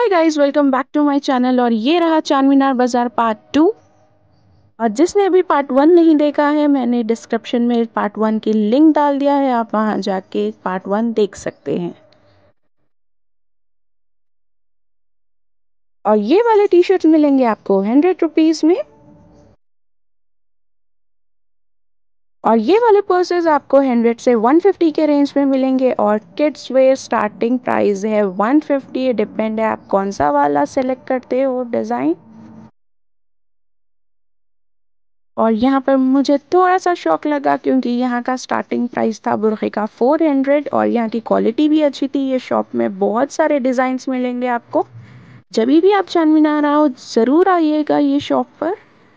Hi guys, welcome back to my channel. और ये रहा चारमीनार बाजार पार्ट 2। और जिसने अभी पार्ट 1 नहीं देखा है, मैंने डिस्क्रिप्शन में पार्ट 1 की लिंक डाल दिया है, आप वहां जाके पार्ट 1 देख सकते हैं। और ये वाले टी शर्ट मिलेंगे आपको 100 रुपीज में। और ये वाले पर्सेस आपको 100 से 150 के रेंज में मिलेंगे। और किड्स वेयर स्टार्टिंग प्राइस है 150। डिपेंड है आप कौन सा वाला सेलेक्ट करते हो डिज़ाइन। और यहाँ पर मुझे थोड़ा सा शौक लगा क्योंकि यहाँ का स्टार्टिंग प्राइस था बुरखे का 400। और यहाँ की क्वालिटी भी अच्छी थी। ये शॉप में बहुत सारे डिज़ाइंस मिलेंगे आपको। जब भी आप चारमीनार आओ ज़रूर आइएगा ये शॉप पर।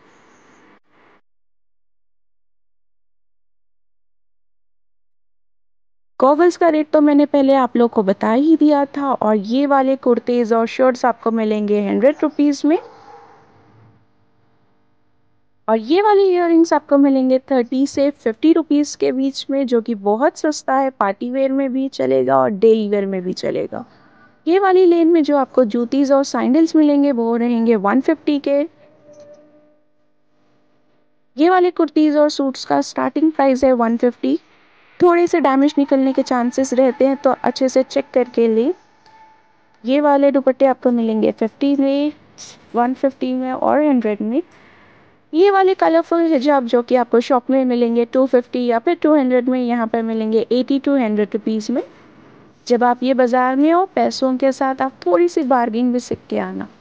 गॉगल्स का रेट तो मैंने पहले आप लोग को बता ही दिया था। और ये वाले कुर्तेज़ और शर्ट्स आपको मिलेंगे 100 रुपीज़ में। और ये वाले इयररिंग्स आपको मिलेंगे 30 से 50 रुपीज़ के बीच में, जो कि बहुत सस्ता है। पार्टी वेयर में भी चलेगा और डेली वेयर में भी चलेगा। ये वाली लेन में जो आपको जूतीज और सैंडल्स मिलेंगे वो रहेंगे 150 के। ये वाले कुर्तीज और सूट्स का स्टार्टिंग प्राइस है 150। थोड़े से डैमेज निकलने के चांसेस रहते हैं, तो अच्छे से चेक करके ले। ये वाले दुपट्टे आपको मिलेंगे 50 में, 150 में और 100 में। ये वाले कलरफुल हिजाब जो कि आपको शॉप में मिलेंगे 250 या फिर 200 में, यहाँ पर मिलेंगे 80 टू 100 रुपीज़ में। जब आप ये बाज़ार में हो पैसों के साथ आप थोड़ी सी बार्गिंग भी सीख के आना।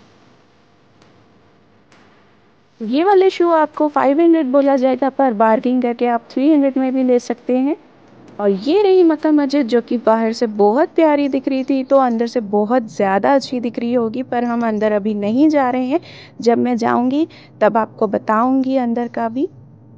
ये वाले शू आपको 500 बोला जाएगा, पर बार्गिंग करके आप 300 में भी ले सकते हैं। और ये रही मक्का मस्जिद, जो कि बाहर से बहुत प्यारी दिख रही थी, तो अंदर से बहुत ज़्यादा अच्छी दिख रही होगी। पर हम अंदर अभी नहीं जा रहे हैं। जब मैं जाऊंगी तब आपको बताऊंगी अंदर का भी।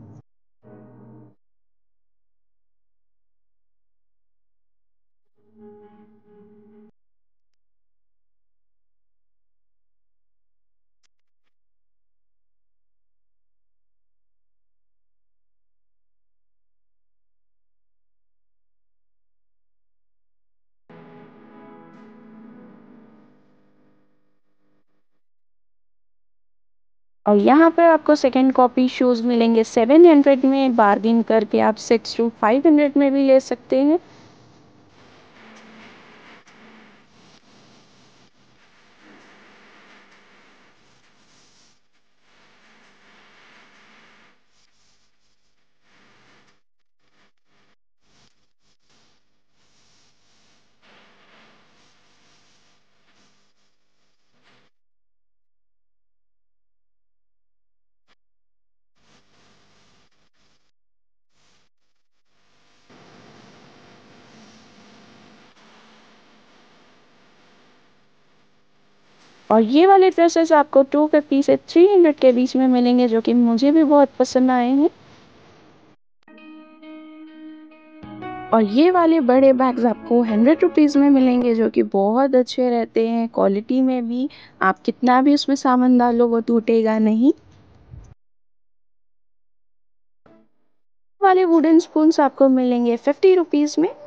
और यहाँ पर आपको सेकेंड कॉपी शूज़ मिलेंगे 700 में। बार्गिन करके आप 6 टू 500 में भी ले सकते हैं। और ये वाले ड्रेसेस आपको 250 से 300 के बीच में मिलेंगे, जो कि मुझे भी बहुत पसंद आए हैं। और ये वाले बड़े बैग्स आपको 100 रुपीज़ में मिलेंगे, जो कि बहुत अच्छे रहते हैं क्वालिटी में भी। आप कितना भी उसमें सामान डालो वो टूटेगा नहीं। वाले वुडन स्पून्स आपको मिलेंगे 50 रुपीज़ में।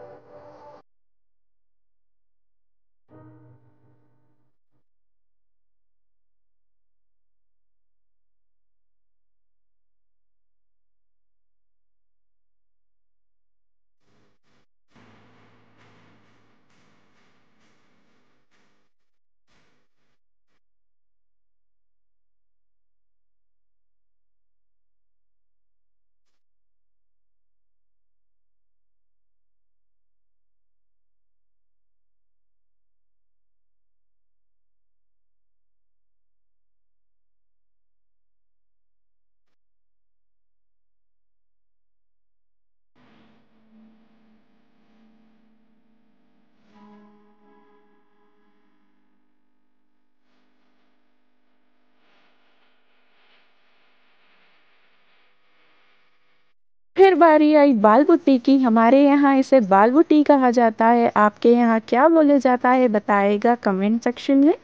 फिर बारी आई बाल बुट्टी की। हमारे यहाँ इसे बाल बुट्टी कहा जाता है। आपके यहाँ क्या बोले जाता है बताएगा कमेंट सेक्शन में।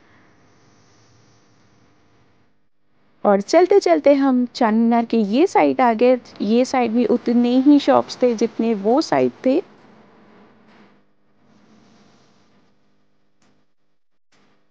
और चलते चलते हम चारमीनार के ये साइड आ गए। ये साइड भी उतने ही शॉप्स थे जितने वो साइड थे।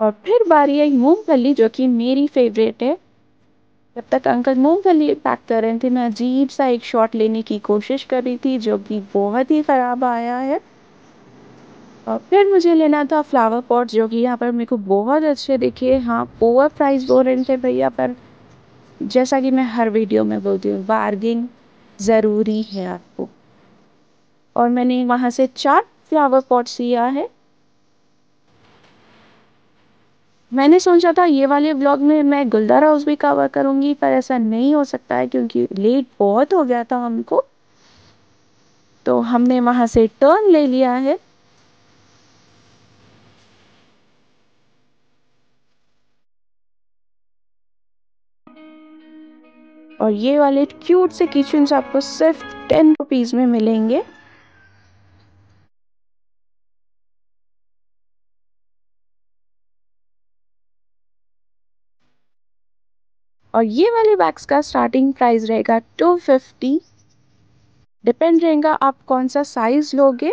और फिर बारी आई मूंगफली, जो कि मेरी फेवरेट है। जब तक अंकल मूंगफली पैक कर रहे थे, मैं अजीब सा एक शॉट लेने की कोशिश कर रही थी, जो कि बहुत ही ख़राब आया है। और फिर मुझे लेना था फ्लावर पॉट, जो कि यहाँ पर मेरे को बहुत अच्छे दिखे। हाँ, ओवर प्राइस बोल रहे थे भैया, पर जैसा कि मैं हर वीडियो में बोलती हूँ, बार्गिन ज़रूरी है आपको। और मैंने वहाँ से 4 फ्लावर पॉट्स लिया है। मैंने सोचा था ये वाले व्लॉग में मैं गुलदार हाउस भी कवर करूँगी, पर ऐसा नहीं हो सकता है क्योंकि लेट बहुत हो गया था हमको। तो हमने वहाँ से टर्न ले लिया है। और ये वाले क्यूट से किचन्स आपको सिर्फ 10 रुपीज़ में मिलेंगे। और ये वाले बैग्स का स्टार्टिंग प्राइस रहेगा 250। डिपेंड रहेगा आप कौन सा साइज लोगे।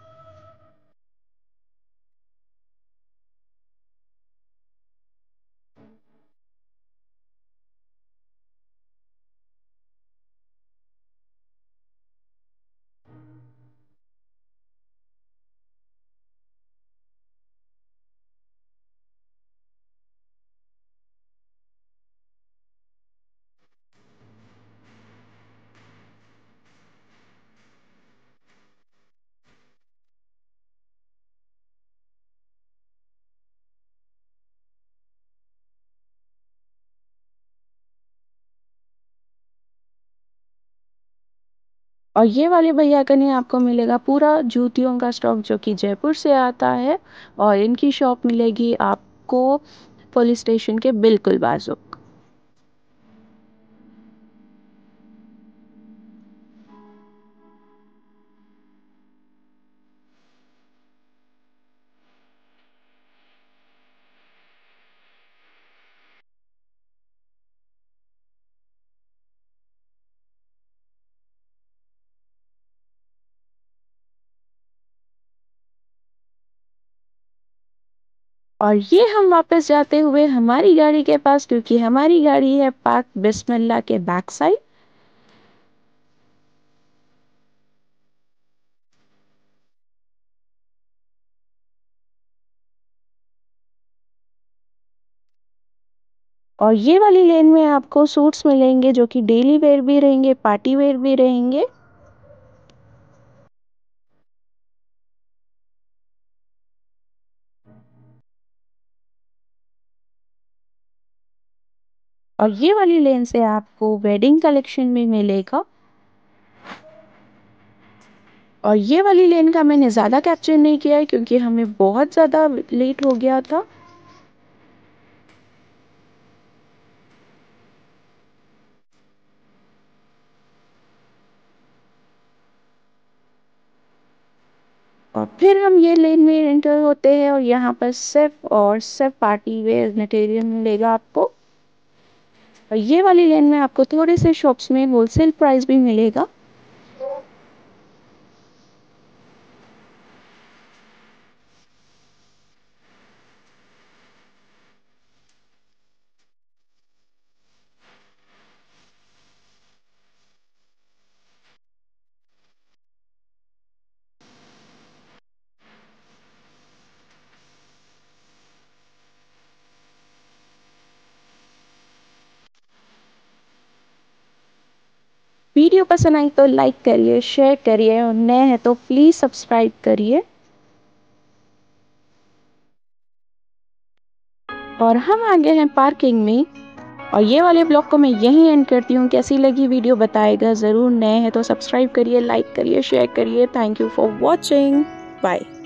और ये वाले भैया का नहीं, आपको मिलेगा पूरा जूतियों का स्टॉक, जो कि जयपुर से आता है। और इनकी शॉप मिलेगी आपको पुलिस स्टेशन के बिल्कुल बाजू। और ये हम वापस जाते हुए हमारी गाड़ी के पास, क्योंकि हमारी गाड़ी है पार्क बिस्मिल्लाह के बैक साइड। और ये वाली लेन में आपको सूट्स मिलेंगे, जो कि डेली वेयर भी रहेंगे, पार्टी वेयर भी रहेंगे। और ये वाली लेन से आपको वेडिंग कलेक्शन भी मिलेगा। और ये वाली लेन का मैंने ज़्यादा कैप्चर नहीं किया है क्योंकि हमें बहुत ज़्यादा लेट हो गया था। और फिर हम ये लेन में एंटर होते हैं, और यहाँ पर सिर्फ पार्टी वेयर मटेरियल मिलेगा आपको। और ये वाली लेन में आपको थोड़े से शॉप्स में होलसेल प्राइस भी मिलेगा। वीडियो पसंद आई तो लाइक करिए, शेयर करिए, और नए हैं तो प्लीज़ सब्सक्राइब करिए। और हम आ गए हैं पार्किंग में। और ये वाले ब्लॉग को मैं यहीं एंड करती हूँ। कैसी लगी वीडियो बताएगा ज़रूर। नए हैं तो सब्सक्राइब करिए, लाइक करिए, शेयर करिए। Thank you for watching. Bye.